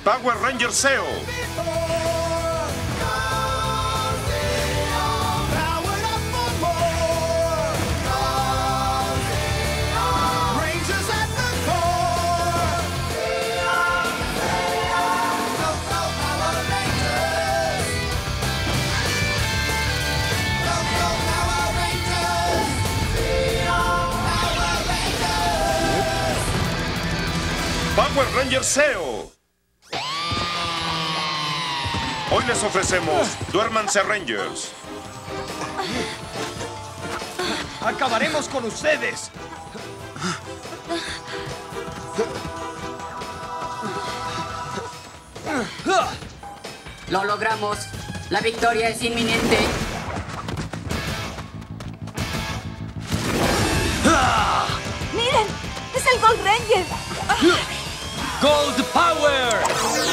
Power Ranger Zeo. Power Ranger Zeo. Hoy les ofrecemos Duérmanse Rangers. ¡Acabaremos con ustedes! Lo logramos. La victoria es inminente. ¡Miren! ¡Es el Gold Ranger! ¡Gold Power!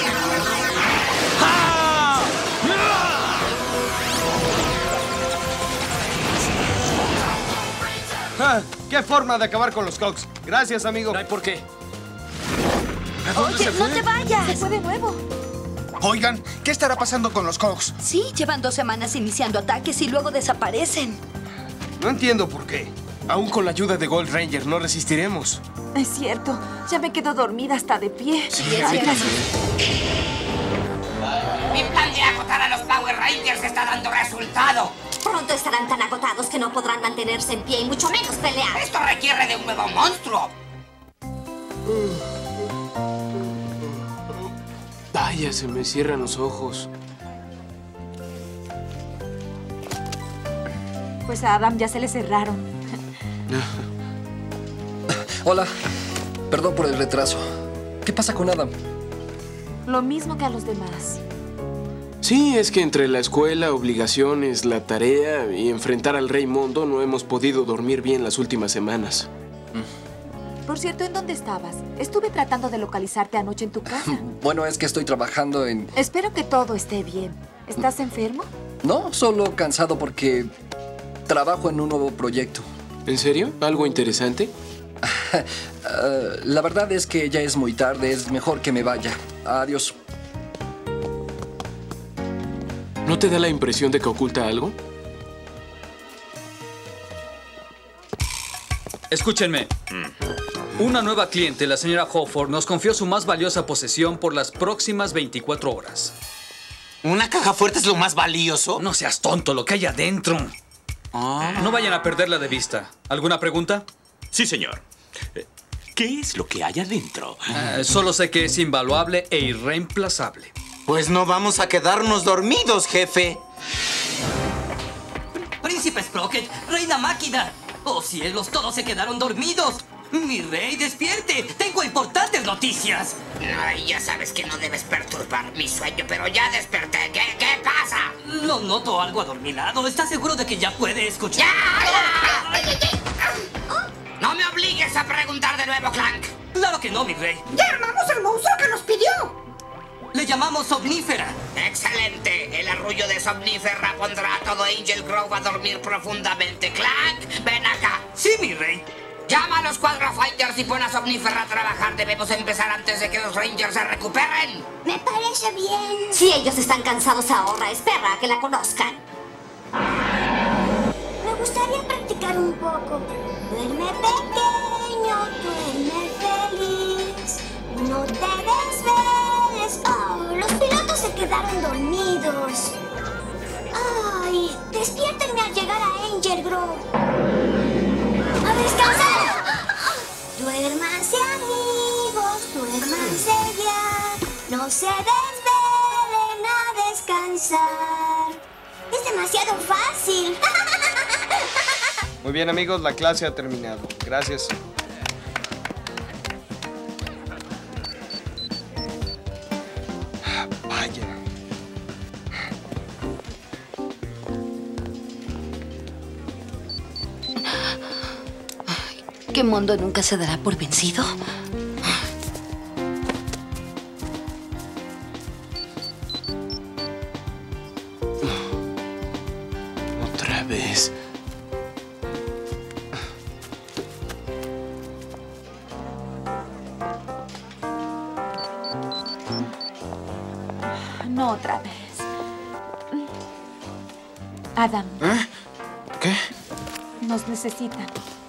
¡Qué forma de acabar con los Cogs! Gracias, amigo. No hay por qué. ¡Oye, no te vayas! Se fue de nuevo. Oigan, ¿qué estará pasando con los Cogs? Sí, llevan 2 semanas iniciando ataques y luego desaparecen. No entiendo por qué. Aún con la ayuda de Gold Ranger no resistiremos. Es cierto. Ya me quedo dormida hasta de pie. Sí, es cierto. Mi plan de agotar a los Power Rangers está dando resultado. Pronto estarán tan agotados que no podrán mantenerse en pie y mucho menos pelear. Esto requiere de un nuevo monstruo. Vaya, se me cierran los ojos. Pues a Adam ya se le cerraron. Hola. Perdón por el retraso. ¿Qué pasa con Adam? Lo mismo que a los demás. Sí, es que entre la escuela, obligaciones, la tarea y enfrentar al Rey Mondo no hemos podido dormir bien las últimas semanas. Por cierto, ¿en dónde estabas? Estuve tratando de localizarte anoche en tu casa. Bueno, es que estoy trabajando en... Espero que todo esté bien. ¿Estás enfermo? No, solo cansado porque trabajo en un nuevo proyecto. ¿En serio? ¿Algo interesante? La verdad es que ya es muy tarde. Es mejor que me vaya. Adiós. ¿No te da la impresión de que oculta algo? Escúchenme. Una nueva cliente, la señora Hofford, nos confió su más valiosa posesión por las próximas 24 horas. ¿Una caja fuerte es lo más valioso? No seas tonto, lo que hay adentro. No vayan a perderla de vista. ¿Alguna pregunta? Sí, señor. ¿Qué es lo que hay adentro? Solo sé que es invaluable e irreemplazable. Pues no vamos a quedarnos dormidos, jefe. Príncipe Sprocket, Reina Máquina. ¡Oh, cielos! ¡Todos se quedaron dormidos! ¡Mi rey, despierte! ¡Tengo importantes noticias! Ay, ya sabes que no debes perturbar mi sueño, pero ya desperté. ¿Qué pasa? Lo noto algo adormilado. ¿Estás seguro de que ya puede escuchar? ¡No me obligues a preguntar de nuevo, Clank! ¡Claro que no, mi rey! ¡Ya armamos el monstruo que nos pidió! Le llamamos Somnífera. ¡Excelente! El arrullo de Somnífera pondrá a todo Angel Grove a dormir profundamente. ¡Clank! ¡Ven acá! Sí, mi rey. Llama a los Quadra Fighters y pon a Somnífera a trabajar. Debemos empezar antes de que los Rangers se recuperen. Me parece bien. Si ellos están cansados ahora, espera a que la conozcan. Me gustaría practicar un poco. Duerme pequeño, duerme feliz. No te desveles. Oh, los pilotos se quedaron dormidos. Ay, despiértenme al llegar a Angel Grove. ¡A descansar! Duérmanse, amigos, duérmanse ya. No se desvelen a descansar. Es demasiado fácil. Muy bien, amigos, la clase ha terminado. Gracias. Vaya. ¿Qué mundo nunca se dará por vencido? Otra vez. No otra vez. Adam. ¿Eh? ¿Qué? Nos necesitan.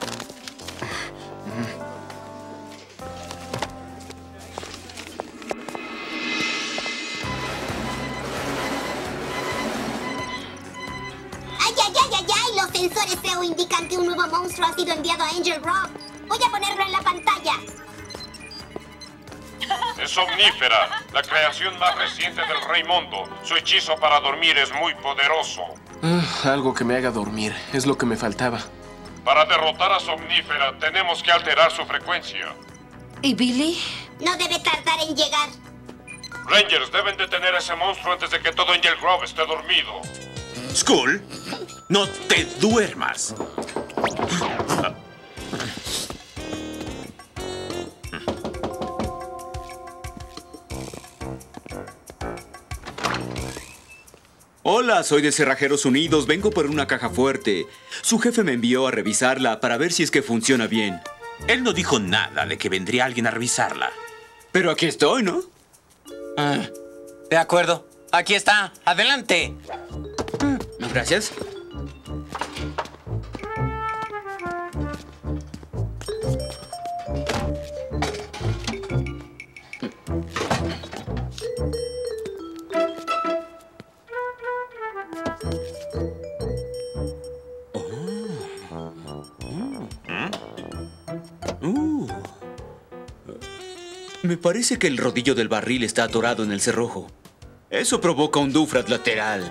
Los sensores SEO indican que un nuevo monstruo ha sido enviado a Angel Grove. Voy a ponerlo en la pantalla. Es Omnífera, la creación más reciente del Rey Mondo. Su hechizo para dormir es muy poderoso. Algo que me haga dormir. Es lo que me faltaba. Para derrotar a Somnífera, tenemos que alterar su frecuencia. ¿Y Billy? No debe tardar en llegar. Rangers deben detener a ese monstruo antes de que todo Angel Grove esté dormido. Skull, no te duermas. Hola, soy de Cerrajeros Unidos. Vengo por una caja fuerte. Su jefe me envió a revisarla para ver si es que funciona bien. Él no dijo nada de que vendría alguien a revisarla. Pero aquí estoy, ¿no? De acuerdo. Aquí está. Adelante. Gracias. Me parece que el rodillo del barril está atorado en el cerrojo. Eso provoca un Dufrat lateral.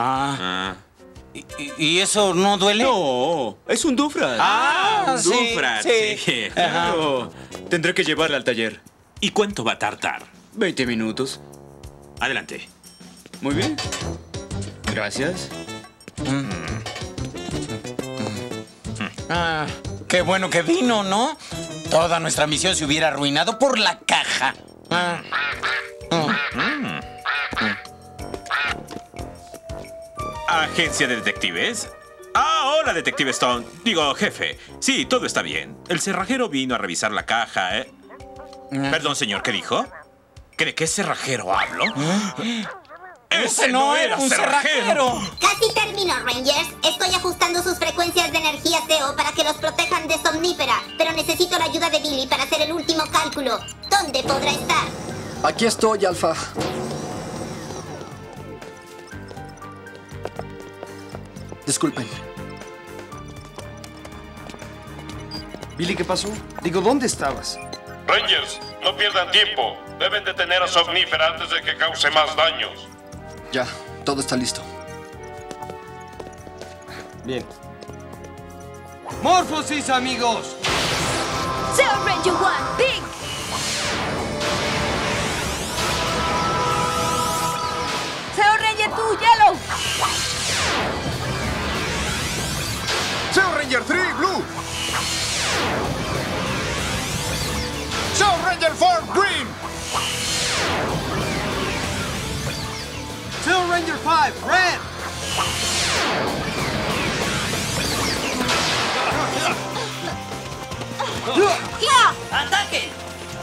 ¿Y eso no duele? No, es un Dufrat. Un Dufrat, sí. Claro. Tendré que llevarla al taller. ¿Y cuánto va a tardar? 20 minutos. Adelante. Muy bien. Gracias. Qué bueno que vino, ¿no? Toda nuestra misión se hubiera arruinado por la caja. ¿Agencia de detectives? Hola, detective Stone. Digo, jefe. Sí, todo está bien. El cerrajero vino a revisar la caja, ¿eh? Perdón, señor, ¿qué dijo? ¿De qué cerrajero hablo? ¡Ese no era un cerrajero! Casi termino, Rangers. Estoy ajustando sus frecuencias de energía SEO para que los protejan de Somnífera. Pero necesito la ayuda de Billy para hacer el último cálculo. ¿Dónde podrá estar? Aquí estoy, Alfa. Disculpen. Billy, ¿qué pasó? Digo, ¿dónde estabas? Rangers, no pierdan tiempo. Deben detener a Somnífera antes de que cause más daños. Ya, todo está listo. Bien. ¡Morphosis, amigos! SEO Ranger 1, Pink. SEO Ranger 2, Yellow. SEO Ranger 3, Blue. SEO Ranger 4, Green. SEO Ranger 5, Red. ¡Ataque!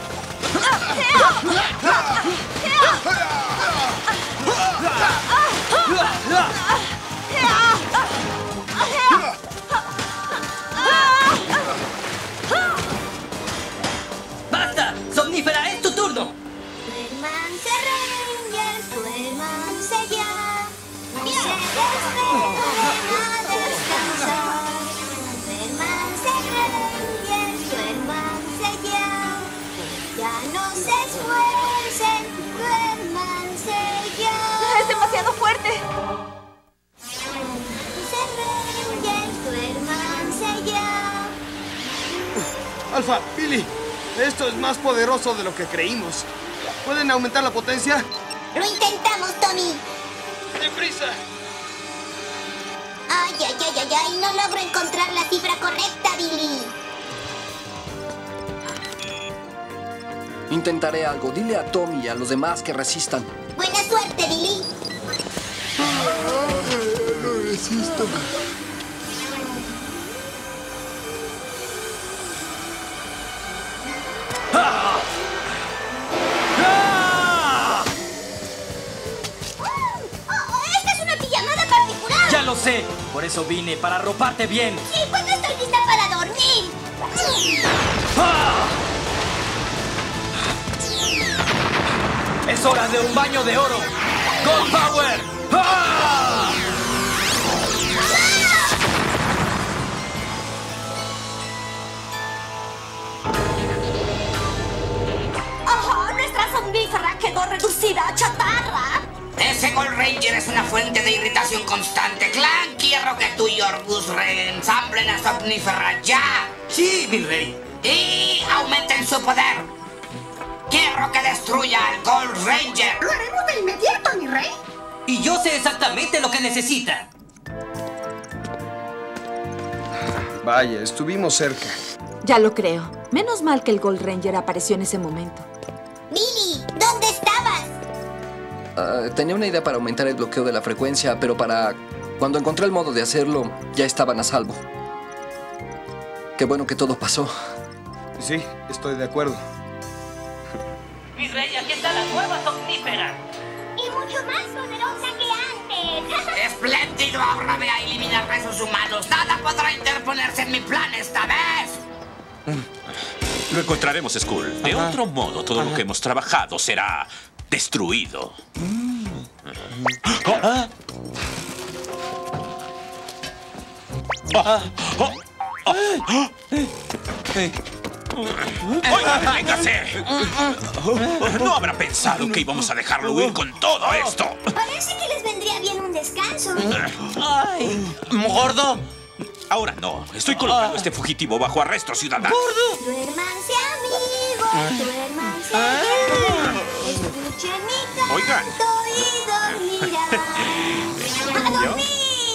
¡Basta! ¡Somnífera, es tu turno! Duérmanse, Rangers, duérmanse ya. No se desesperen a descansar. Duérmanse, Rangers, duérmanse ya. Ya no se esfuercen, duérmanse ya. Es demasiado fuerte. Rangers, duérmanse ya. Alfa, Billy, esto es más poderoso de lo que creímos. ¿Pueden aumentar la potencia? Lo intentamos, Tommy. ¡Deprisa! Ay, ay, ay, ay, ay, no logro encontrar la cifra correcta, Billy. Intentaré algo. Dile a Tommy y a los demás que resistan. Buena suerte, Billy. No resisto. lo sé. Por eso vine, para arroparte bien. Sí, pues no estoy lista para dormir. ¡Ah! Es hora de un baño de oro. ¡Gold Power! ¡Ah! ¡Oh! Nuestra somnífera quedó reducida a chatarra. Ese Gold Ranger es una fuente de irritación constante. Clank, quiero que tú y Orbus reensamblen a Somnífera ya. Sí, mi rey. Y aumenten su poder. Quiero que destruya al Gold Ranger. Lo haremos de inmediato, mi rey. Y yo sé exactamente lo que necesita. Vaya, estuvimos cerca. Ya lo creo. Menos mal que el Gold Ranger apareció en ese momento. Billy, ¿dónde estabas? Tenía una idea para aumentar el bloqueo de la frecuencia, pero cuando encontré el modo de hacerlo, ya estaban a salvo. Qué bueno que todo pasó. Sí, estoy de acuerdo. Mi rey, aquí está la nueva somnífera. Y mucho más poderosa que antes. ¡Espléndido! Ahora ve a eliminar rezos humanos. Nada podrá interponerse en mi plan esta vez. Lo encontraremos, Skull. De otro modo, todo lo que hemos trabajado será destruido. ¡Oigan, véngase! ¿No habrá pensado que íbamos a dejarlo huir con todo esto? Parece que les vendría bien un descanso. ¡Ay! ¡Gordo! Ahora no. Estoy colocando a este fugitivo bajo arresto, ciudadano. ¡Gordo! Duérmanse, amigos, duérmanse. Escuchen mi canto. Oigan. Y dormirán. ¡A dormir!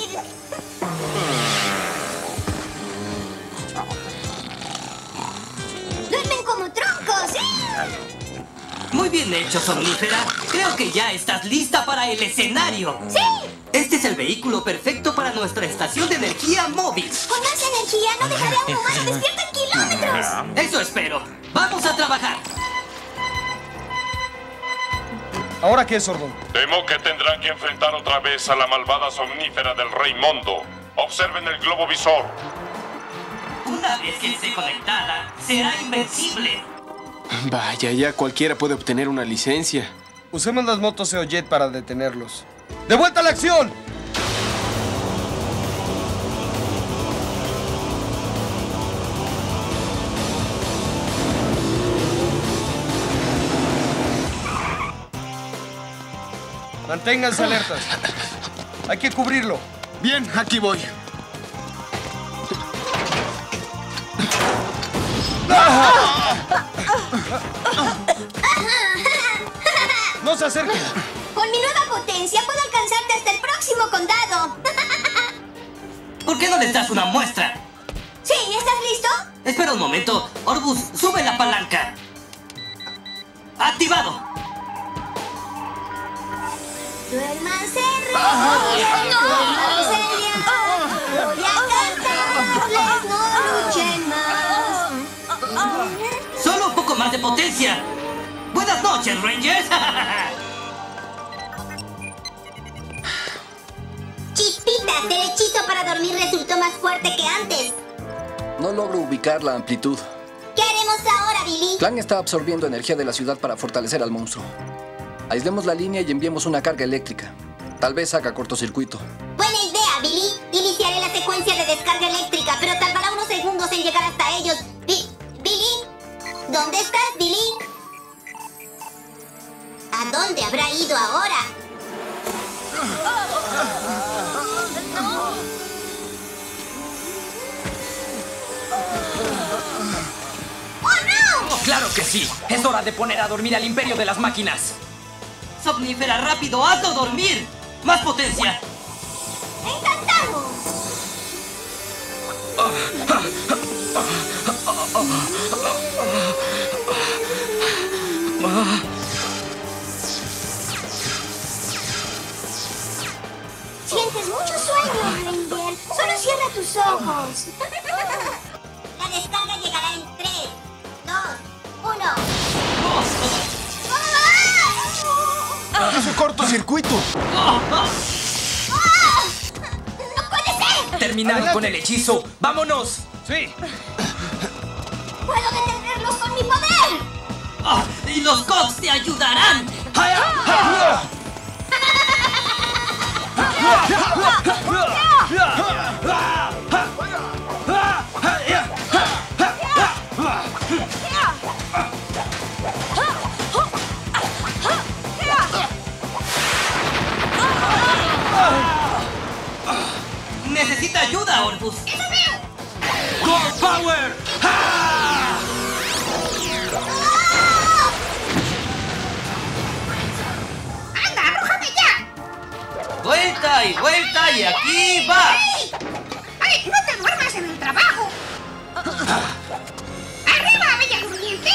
¡Duermen como troncos! Muy bien hecho, somnífera. Creo que ya estás lista para el escenario. ¡Sí! Este es el vehículo perfecto para nuestra estación de energía móvil. Con más energía no dejaré a un humano despierto en kilómetros. Eso espero. ¡Vamos a trabajar! ¿Ahora qué, Sordón? Temo que tendrán que enfrentar otra vez a la malvada somnífera del Rey Mondo. Observen el globo visor. Una vez que esté conectada, será invencible. Vaya, ya cualquiera puede obtener una licencia. Usemos las motos EOJet para detenerlos. ¡De vuelta a la acción! Manténganse alertas. Hay que cubrirlo. Bien, aquí voy. ¡No se acerquen! Con mi nueva potencia puedo alcanzarte hasta el próximo condado. ¿Por qué no les das una muestra? Sí, ¿estás listo? Espera un momento. Orbus, sube la palanca. ¡Activado! Duérmanse, duérmanse ya. Voy a cantarles, no luchen más. ¡Solo un poco más de potencia! ¡Buenas noches, Rangers! Chispitas, el hechizo para dormir resultó más fuerte que antes. No logro ubicar la amplitud. ¿Qué haremos ahora, Billy? Clank está absorbiendo energía de la ciudad para fortalecer al monstruo. Aislemos la línea y enviemos una carga eléctrica. Tal vez haga cortocircuito. Buena idea, Billy. Iniciaré la secuencia de descarga eléctrica, pero tardará unos segundos en llegar hasta ellos. Billy, ¿dónde estás, Billy? ¿A dónde habrá ido ahora? ¡Oh, no! ¡Claro que sí! Es hora de poner a dormir al imperio de las máquinas. Somnífera, rápido, hazlo dormir. ¡Más potencia! ¡Encantado! Sientes mucho sueño, Ranger. Solo cierra tus ojos. La descarga llegará en 3, 2, 1. ¡Hizo cortocircuito! Terminamos con el hechizo. ¡Vámonos! Sí. ¡Puedo detenerlos con mi poder! ¡Y los Cogs te ayudarán! ¡Necesita ayuda, Orbus! ¡Eso veo! ¡Core Power! ¡Anda, arrójame ya! ¡Vuelta y vuelta y aquí va! ¡Ay, no te duermas en el trabajo! ¡Arriba, bella durmiente!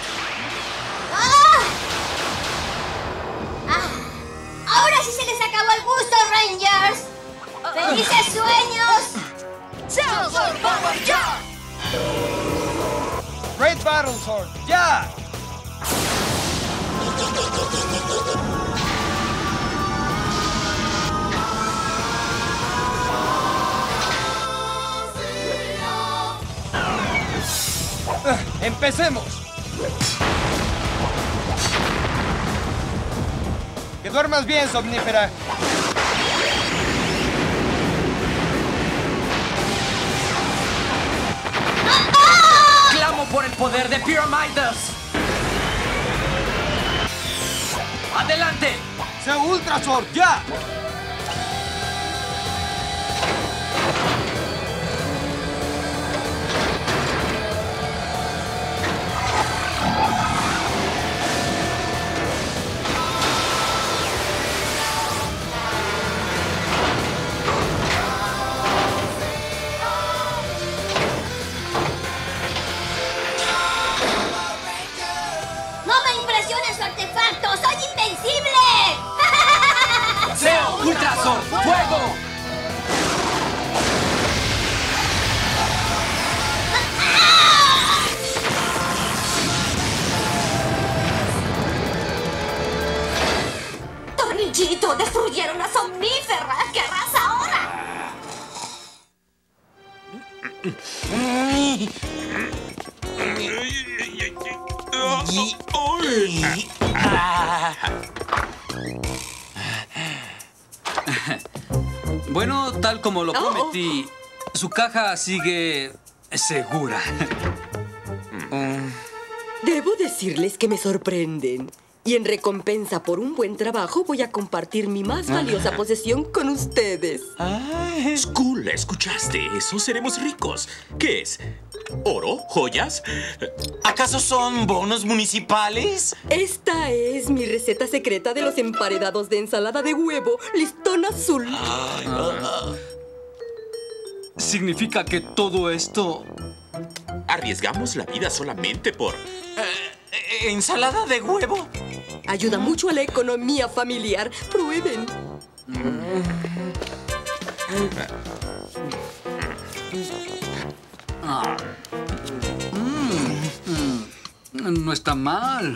¡Ahora sí se les acabó el gusto, Rangers! ¡Felices sueños! ¡Silver Power ya! Great Battle Sword, ya. ¡Empecemos! ¡Que duermas bien, Somnífera! ¡Clamo por el poder de Pyramidas! ¡Adelante! ¡Se Ultra Sword, ya! ¡No me impresiones su artefacto! ¡Soy invencible! ¡Seo Ultrasor! ¡Fuego! ¡Tornillito! ¡Destruyeron a Somnífera! ¿Qué harás ahora? Bueno, tal como lo prometí, su caja sigue segura. Debo decirles que me sorprenden. Y en recompensa por un buen trabajo voy a compartir mi más valiosa posesión con ustedes. Skull, ¿escuchaste eso? Seremos ricos. ¿Qué es? ¿Oro? ¿Joyas? ¿Acaso son bonos municipales? Esta es mi receta secreta de los emparedados de ensalada de huevo, listón azul. ¿Significa que todo esto... ¿Arriesgamos la vida solamente por... ¿Ensalada de huevo? Ayuda mucho a la economía familiar. Prueben. No está mal.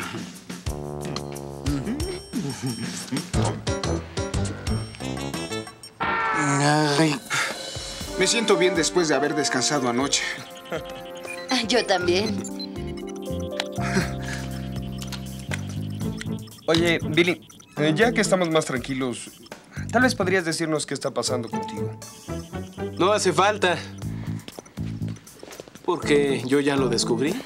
Me siento bien después de haber descansado anoche. Yo también. Oye, Billy, ya que estamos más tranquilos, tal vez podrías decirnos qué está pasando contigo. No hace falta. Porque yo ya lo descubrí.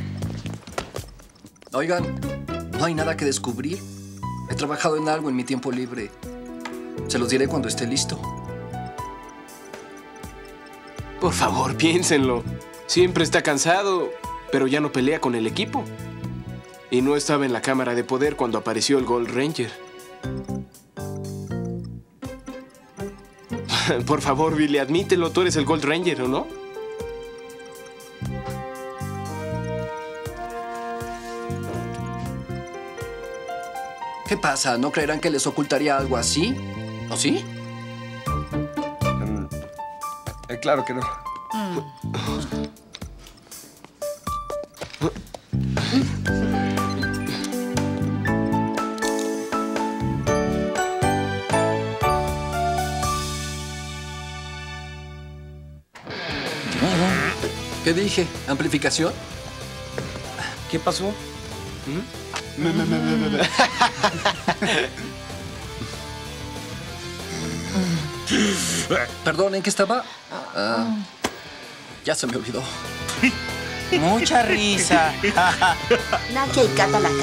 Oigan, no hay nada que descubrir. He trabajado en algo en mi tiempo libre. Se los diré cuando esté listo. Por favor, piénsenlo. Siempre está cansado, pero ya no pelea con el equipo. Y no estaba en la cámara de poder cuando apareció el Gold Ranger. Por favor, Billy, admítelo. Tú eres el Gold Ranger, ¿o no? ¿Qué pasa? ¿No creerán que les ocultaría algo así? ¿O sí? Claro que no. ¿Qué dije? ¿Amplificación? ¿Qué pasó? Perdón, ¿en qué estaba? Ya se me olvidó. Mucha risa. Nakia y Kata la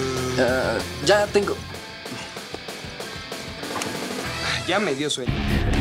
cama. Ya tengo... Ya me dio sueño.